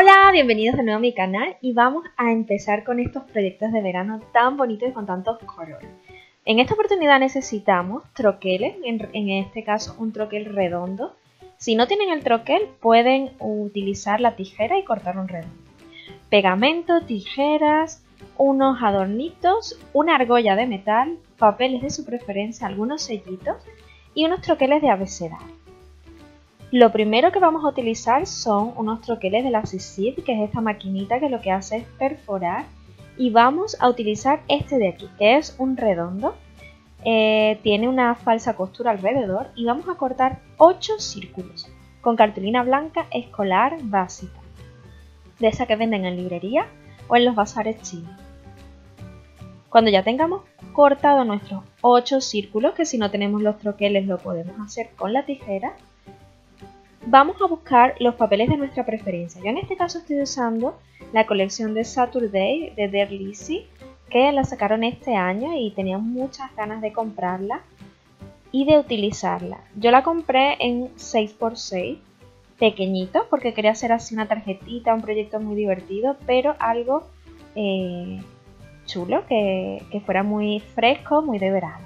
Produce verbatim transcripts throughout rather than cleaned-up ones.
Hola, bienvenidos de nuevo a mi canal y vamos a empezar con estos proyectos de verano tan bonitos y con tantos colores. En esta oportunidad necesitamos troqueles, en, en este caso un troquel redondo. Si no tienen el troquel pueden utilizar la tijera y cortar un redondo. Pegamento, tijeras, unos adornitos, una argolla de metal, papeles de su preferencia, algunos sellitos y unos troqueles de abecedario. Lo primero que vamos a utilizar son unos troqueles de la Sisig, que es esta maquinita que lo que hace es perforar, y vamos a utilizar este de aquí, que es un redondo, eh, tiene una falsa costura alrededor y vamos a cortar ocho círculos con cartulina blanca escolar básica, de esa que venden en librería o en los bazares chinos. Cuando ya tengamos cortado nuestros ocho círculos, que si no tenemos los troqueles lo podemos hacer con la tijera, vamos a buscar los papeles de nuestra preferencia. Yo en este caso estoy usando la colección de Saturday de Dear Lizzy, que la sacaron este año y tenía muchas ganas de comprarla y de utilizarla. Yo la compré en seis por seis, pequeñito, porque quería hacer así una tarjetita, un proyecto muy divertido, pero algo eh, chulo, que, que fuera muy fresco, muy de verano.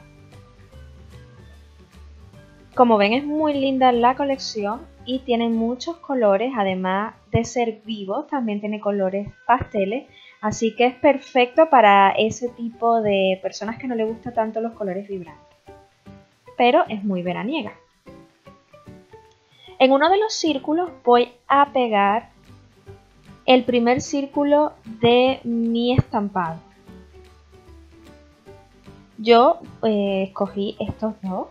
Como ven, es muy linda la colección y tiene muchos colores, además de ser vivo, también tiene colores pasteles, así que es perfecto para ese tipo de personas que no les gustan tanto los colores vibrantes, pero es muy veraniega. En uno de los círculos voy a pegar el primer círculo de mi estampado. Yo eh, escogí estos dos.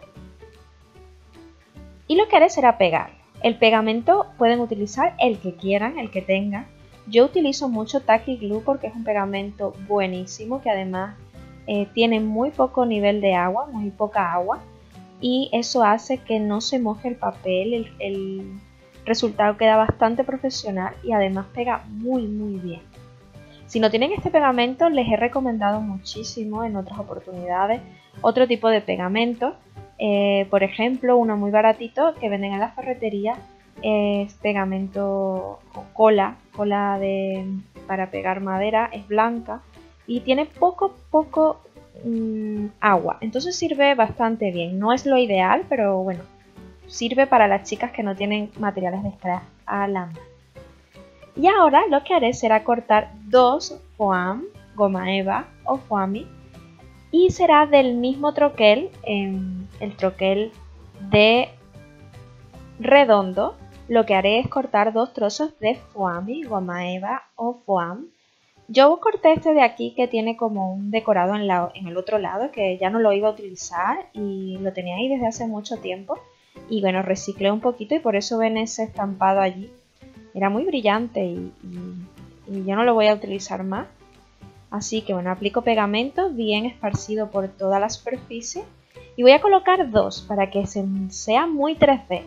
Y lo que haré será pegar. El pegamento pueden utilizar el que quieran, el que tengan. Yo utilizo mucho Tacky Glue porque es un pegamento buenísimo que además eh, tiene muy poco nivel de agua, muy poca agua. Y eso hace que no se moje el papel, el, el resultado queda bastante profesional y además pega muy muy bien. Si no tienen este pegamento, les he recomendado muchísimo en otras oportunidades otro tipo de pegamento. Eh, por ejemplo, uno muy baratito que venden en la ferretería es pegamento o cola, cola de, para pegar madera, es blanca y tiene poco, poco mmm, agua, entonces sirve bastante bien. No es lo ideal, pero bueno, sirve para las chicas que no tienen materiales de scrap a la mano. Y ahora lo que haré será cortar dos foam, goma eva o foamy, y será del mismo troquel, eh, el troquel de redondo. Lo que haré es cortar dos trozos de foamy, goma eva o foam. Yo corté este de aquí que tiene como un decorado en, la, en el otro lado, que ya no lo iba a utilizar y lo tenía ahí desde hace mucho tiempo. Y bueno, reciclé un poquito y por eso ven ese estampado allí. Era muy brillante y, y, y yo no lo voy a utilizar más. Así que bueno, aplico pegamento bien esparcido por toda la superficie y voy a colocar dos para que se, sea muy tres D.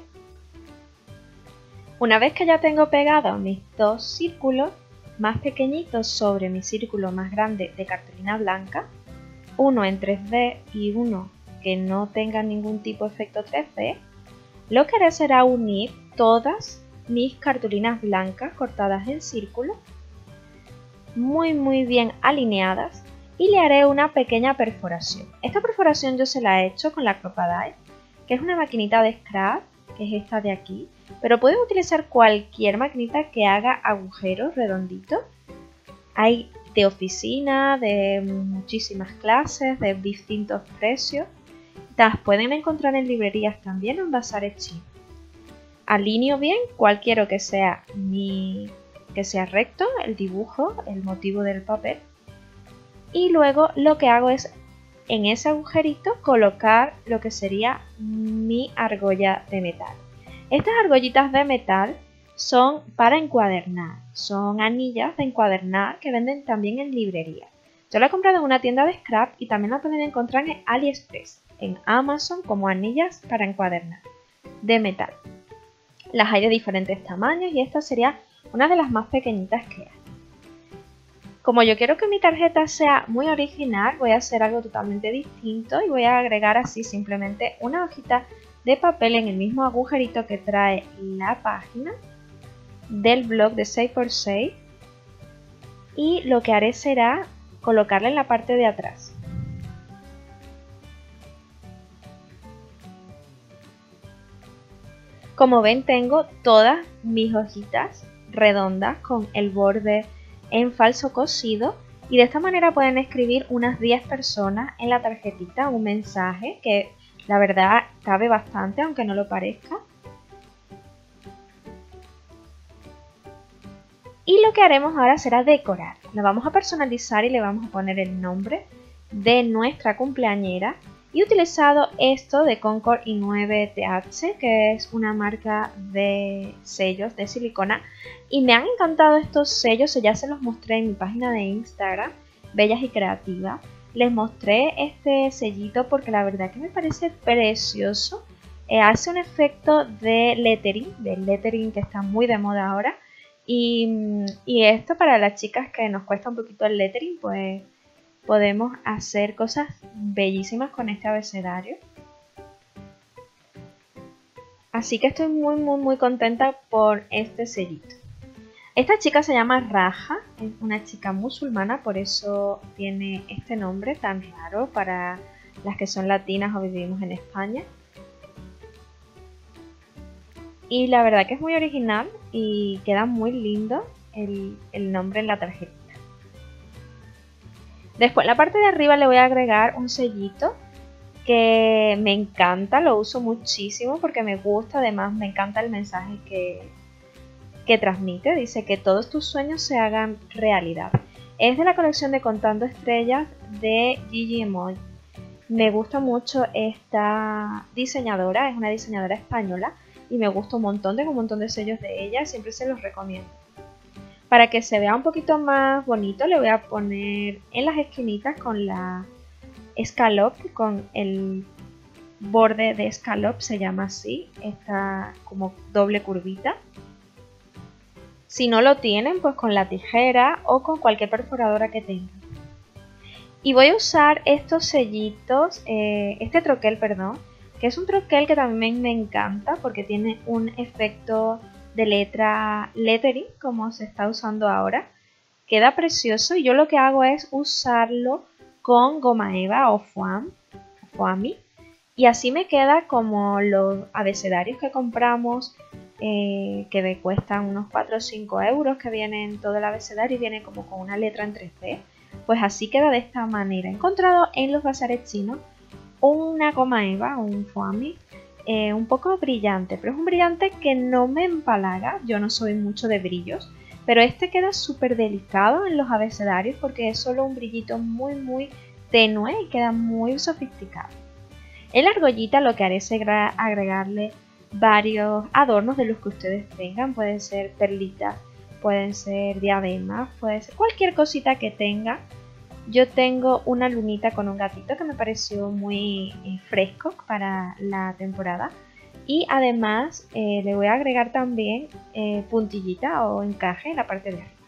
Una vez que ya tengo pegados mis dos círculos más pequeñitos sobre mi círculo más grande de cartulina blanca, uno en tres D y uno que no tenga ningún tipo de efecto tres D, lo que haré será unir todas mis cartulinas blancas cortadas en círculo muy muy bien alineadas y le haré una pequeña perforación. Esta perforación yo se la he hecho con la Crop-A-Dile, que es una maquinita de scrap, que es esta de aquí, pero pueden utilizar cualquier maquinita que haga agujeros redonditos. Hay de oficina, de muchísimas clases, de distintos precios. Las pueden encontrar en librerías también o en bazares chinos. Alineo bien cual quiero que sea mi que sea recto el dibujo, el motivo del papel, y luego lo que hago es en ese agujerito colocar lo que sería mi argolla de metal. Estas argollitas de metal son para encuadernar, son anillas de encuadernar que venden también en librería. Yo la he comprado en una tienda de scrap y también la pueden encontrar en AliExpress, en Amazon, como anillas para encuadernar de metal. Las hay de diferentes tamaños y esta sería una de las más pequeñitas que hay. Como yo quiero que mi tarjeta sea muy original, voy a hacer algo totalmente distinto y voy a agregar así simplemente una hojita de papel en el mismo agujerito que trae la página. del blog de seis por seis y lo que haré será colocarla en la parte de atrás. Como ven, tengo todas mis hojitas redondas con el borde en falso cosido y de esta manera pueden escribir unas diez personas en la tarjetita un mensaje que la verdad cabe bastante, aunque no lo parezca. Y lo que haremos ahora será decorar. Lo vamos a personalizar y le vamos a poner el nombre de nuestra cumpleañera. Y he utilizado esto de Concord i nueve T H, que es una marca de sellos de silicona. Y me han encantado estos sellos, ya se los mostré en mi página de Instagram, Bellas y Creativas. Les mostré este sellito porque la verdad que me parece precioso. Eh, hace un efecto de lettering, del lettering que está muy de moda ahora. Y, y esto para las chicas que nos cuesta un poquito el lettering, pues podemos hacer cosas bellísimas con este abecedario. Así que estoy muy muy muy contenta por este sellito. Esta chica se llama Raja, es una chica musulmana, por eso tiene este nombre tan raro para las que son latinas o vivimos en España. Y la verdad que es muy original y queda muy lindo el, el nombre en la tarjeta. Después en la parte de arriba le voy a agregar un sellito que me encanta, lo uso muchísimo porque me gusta, además me encanta el mensaje que, que transmite. Dice que todos tus sueños se hagan realidad. Es de la colección de Contando Estrellas de Gigi Emoji. Me gusta mucho esta diseñadora, es una diseñadora española y me gusta un montón, tengo un montón de sellos de ella, siempre se los recomiendo. Para que se vea un poquito más bonito le voy a poner en las esquinitas con la escalope, con el borde de escalope, se llama así, esta como doble curvita. Si no lo tienen, pues con la tijera o con cualquier perforadora que tengan. Y voy a usar estos sellitos, eh, este troquel, perdón, que es un troquel que también me encanta porque tiene un efecto de letra lettering como se está usando ahora. Queda precioso y yo lo que hago es usarlo con goma eva o foam, foami, y así me queda como los abecedarios que compramos eh, que me cuestan unos cuatro o cinco euros, que vienen todo el abecedario y viene como con una letra en tres D. Pues así queda de esta manera. He encontrado en los bazares chinos una goma eva, un foami, Eh, un poco brillante, pero es un brillante que no me empalaga, yo no soy mucho de brillos, pero este queda súper delicado en los abecedarios porque es solo un brillito muy muy tenue y queda muy sofisticado. En la argollita lo que haré será agregarle varios adornos de los que ustedes tengan, pueden ser perlitas, pueden ser diademas, puede ser cualquier cosita que tenga. Yo tengo una lunita con un gatito que me pareció muy eh, fresco para la temporada. Y además eh, le voy a agregar también eh, puntillita o encaje en la parte de arriba.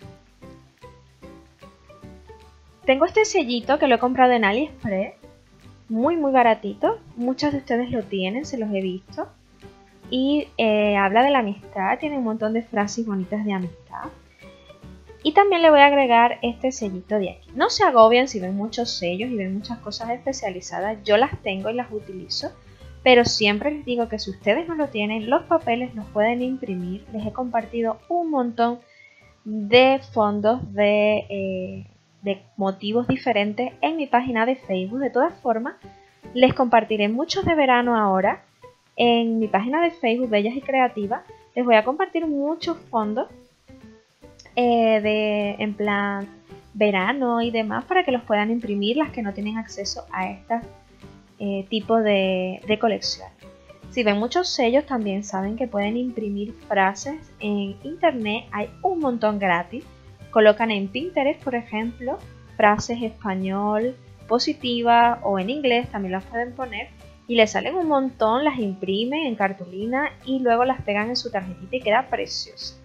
Tengo este sellito que lo he comprado en AliExpress. Muy muy baratito. Muchos de ustedes lo tienen, se los he visto. Y eh, habla de la amistad, tiene un montón de frases bonitas de amistad. Y también le voy a agregar este sellito de aquí. No se agobien si ven muchos sellos y ven muchas cosas especializadas. Yo las tengo y las utilizo. Pero siempre les digo que si ustedes no lo tienen, los papeles los pueden imprimir. Les he compartido un montón de fondos de, eh, de motivos diferentes en mi página de Facebook. De todas formas, les compartiré muchos de verano ahora. En mi página de Facebook, Bellas y Creativas, les voy a compartir muchos fondos. Eh, de en plan verano y demás para que los puedan imprimir las que no tienen acceso a este eh, tipo de, de colección. Si ven muchos sellos también saben que pueden imprimir frases en internet, hay un montón gratis. Colocan en Pinterest, por ejemplo, frases español positivas o en inglés también las pueden poner y les salen un montón, las imprimen en cartulina y luego las pegan en su tarjetita y queda preciosa.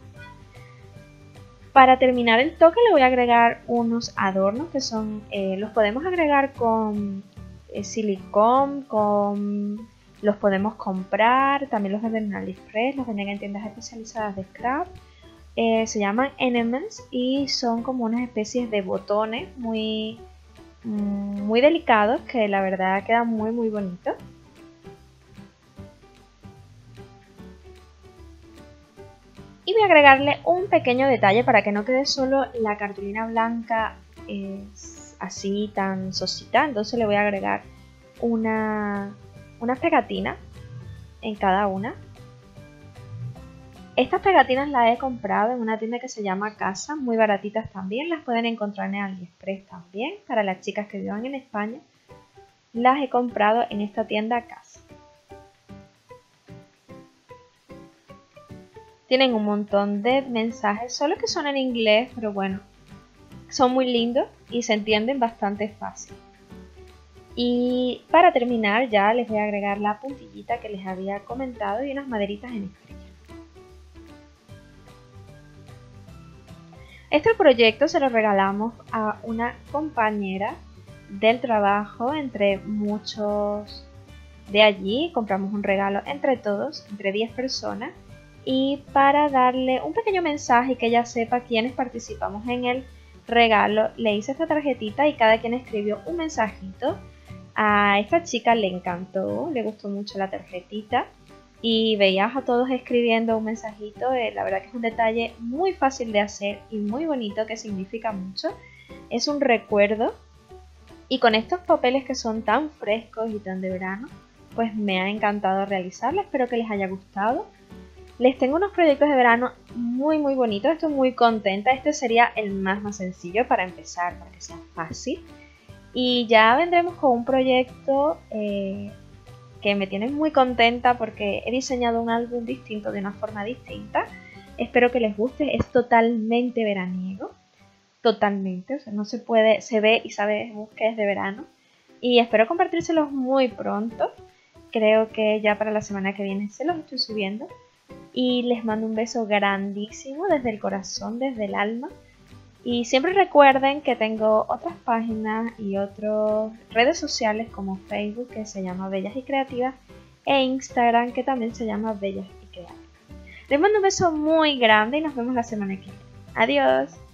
Para terminar el toque le voy a agregar unos adornos que son, eh, los podemos agregar con eh, silicón, con Los podemos comprar, también los venden en AliExpress, los venden en tiendas especializadas de scrap. Eh, se llaman Enements y son como unas especies de botones muy, muy delicados que la verdad quedan muy muy bonitos. Y voy a agregarle un pequeño detalle para que no quede solo la cartulina blanca eh, así tan sosita. Entonces le voy a agregar una, una pegatina en cada una. Estas pegatinas las he comprado en una tienda que se llama Casa, muy baratitas también, las pueden encontrar en AliExpress también, para las chicas que vivan en España. Las he comprado en esta tienda Casa. Tienen un montón de mensajes, solo que son en inglés, pero bueno, son muy lindos y se entienden bastante fácil. Y para terminar ya les voy a agregar la puntillita que les había comentado y unas maderitas en estrella. Este proyecto se lo regalamos a una compañera del trabajo, entre muchos de allí. Compramos un regalo entre todos, entre diez personas. Y para darle un pequeño mensaje y que ella sepa quiénes participamos en el regalo, le hice esta tarjetita y cada quien escribió un mensajito. A esta chica le encantó, le gustó mucho la tarjetita. Y veías a todos escribiendo un mensajito, eh, la verdad que es un detalle muy fácil de hacer y muy bonito, que significa mucho. Es un recuerdo y con estos papeles que son tan frescos y tan de verano, pues me ha encantado realizarla, espero que les haya gustado. Les tengo unos proyectos de verano muy muy bonitos, estoy muy contenta, este sería el más más sencillo para empezar, para que sea fácil. Y ya vendremos con un proyecto eh, que me tiene muy contenta porque he diseñado un álbum distinto de una forma distinta. Espero que les guste, es totalmente veraniego, totalmente, o sea, no se puede, se ve y sabemos que es de verano. Y espero compartírselos muy pronto, creo que ya para la semana que viene se los estoy subiendo. Y les mando un beso grandísimo desde el corazón, desde el alma. Y siempre recuerden que tengo otras páginas y otras redes sociales como Facebook, que se llama Bellas y Creativas, e Instagram, que también se llama Bellas y Creativas. Les mando un beso muy grande y nos vemos la semana que viene. Adiós.